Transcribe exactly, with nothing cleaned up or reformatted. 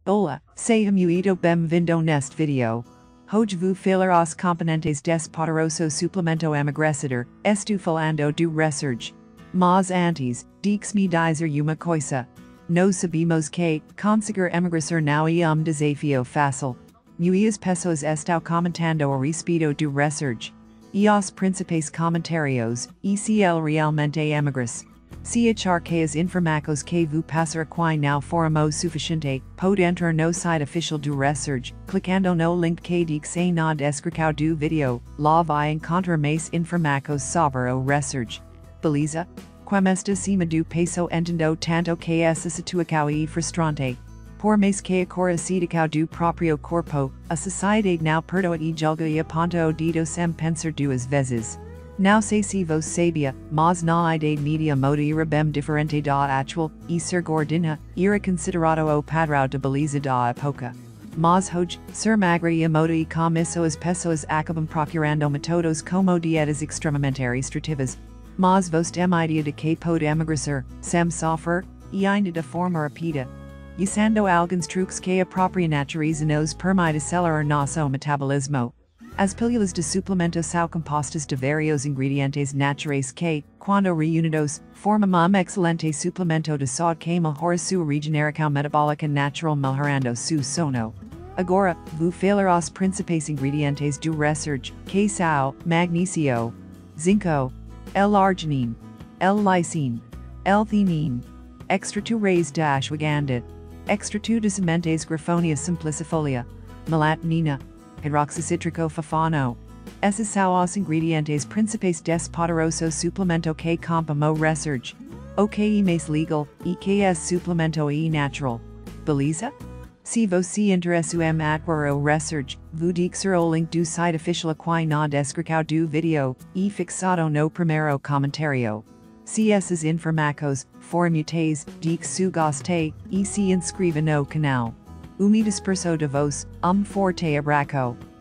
Hola, se muito bem-vindo neste video. Hoje vou falar os componentes desse poderoso suplemento emagrecedor, estou falando do Resurge. Mas antes, deixe-me dizer uma coisa. Nós sabemos que, conseguir emagrecer não é um desafio fácil. Muitas pessoas estão comentando a respeito do Resurge. E os principais comentários, e se ele realmente emagrece. Se achar que as informações que vou passar aqui não foram suficiente, pode entrar no site oficial do Resurge, clicando no link que diz na descrição do vídeo, lá vai encontrar mais informações sobre o Resurge. Beleza? Com esta cima do peso entendo tanto que essa situação é frustrante. Por mais que a curiosidade do próprio corpo, a sociedade não perdoa e julga e aponta o dedo sem pensar duas vezes. Não sei se você sabia, mas na idade média moda era bem diferente da atual, e ser gordinha era considerado o padrão de beleza da época. Mas hoje, ser magra e moda e com isso as pessoas acabam procurando métodos como dietas extremamente restritivas. Mas você tem ideia de que pode emagrecer, sem sofrer, e ainda de forma rápida. Usando alguns truques que a própria natureza nos permite acelerar nosso metabolismo. As pílulas de suplemento são compostas de vários ingredientes naturais que, quando reunidos, formam um excelente suplemento de saúde que melhora sua regeneração metabólica natural melhorando seu sono. Agora, vou falar os principais ingredientes do Resurge, que são magnésio, zinco, L-arginine, L-lysine, L-theanine, extrato raised de ashwagandha, extrato de sementes griffonia simplicifolia, melatonina, hidroxicítrico fofano. Esses são os ingredientes principais desse poderoso suplemento que compõe o Resurge. O que é mais legal, e que esse suplemento é natural. Beleza? Se você interessa em adquirir o Resurge, vou deixar o link do site oficial aqui na descrição do vídeo, e fixado no primeiro comentário. Se essas informações forem úteis, deixe gostei, e se inscreva no canal. Um disperso de voz, um forte abraço.